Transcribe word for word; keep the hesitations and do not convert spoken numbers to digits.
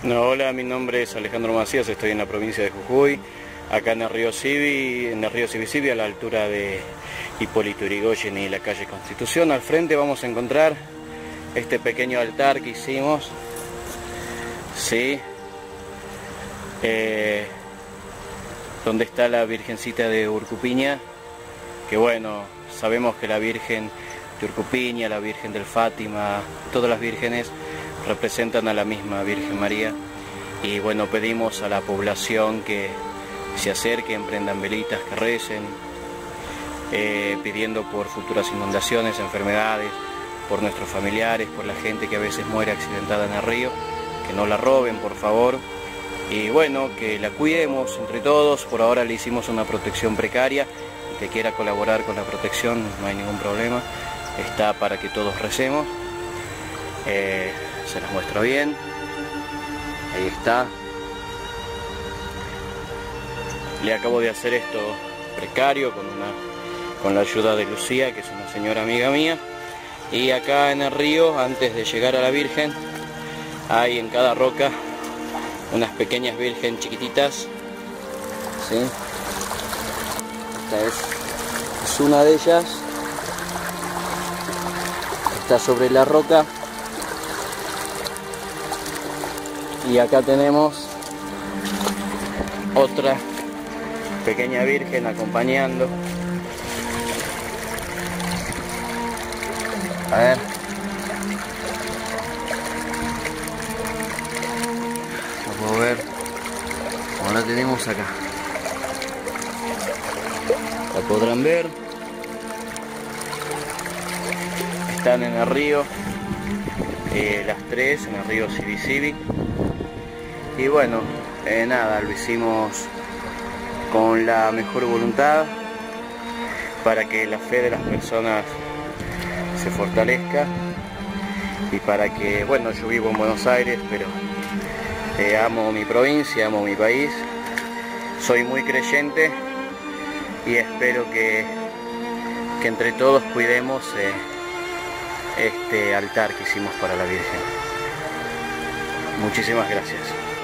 No, hola, mi nombre es Alejandro Macías, estoy en la provincia de Jujuy, acá en el río Sibi, en el río Sibi-Sibi, a la altura de Hipólito Yrigoyen y la calle Constitución. Al frente vamos a encontrar este pequeño altar que hicimos, ¿sí? Eh, donde está la Virgencita de Urcupiña, que bueno, sabemos que la Virgen de Urcupiña, la Virgen del Fátima, todas las vírgenes representan a la misma Virgen María, y bueno, pedimos a la población que se acerquen, prendan velitas, que recen, eh, pidiendo por futuras inundaciones, enfermedades, por nuestros familiares, por la gente que a veces muere accidentada en el río, que no la roben, por favor, y bueno, que la cuidemos entre todos. Por ahora le hicimos una protección precaria, y que quiera colaborar con la protección no hay ningún problema, está para que todos recemos. Eh, se las muestro bien, ahí está. Le acabo de hacer esto precario con, una, con la ayuda de Lucía, que es una señora amiga mía. Y acá en el río, antes de llegar a la Virgen, hay en cada roca unas pequeñas virgen chiquititas, ¿sí? Esta es, es una de ellas, está sobre la roca. Y acá tenemos otra pequeña virgen acompañando. A ver. Lo puedo ver. Como la tenemos acá. La podrán ver. Están en el río. Eh, las tres en el río Sibi-Sibi. Y bueno, eh, nada, lo hicimos con la mejor voluntad para que la fe de las personas se fortalezca, y para que, bueno, yo vivo en Buenos Aires, pero eh, amo mi provincia, amo mi país, soy muy creyente y espero que, que entre todos cuidemos eh, este altar que hicimos para la Virgen. Muchísimas gracias.